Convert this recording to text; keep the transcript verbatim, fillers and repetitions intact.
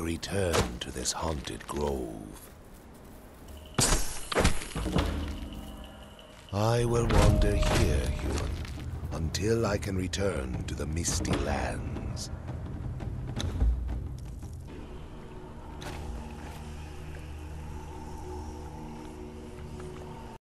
to return to this haunted grove. I will wander here, human, until I can return to the misty lands.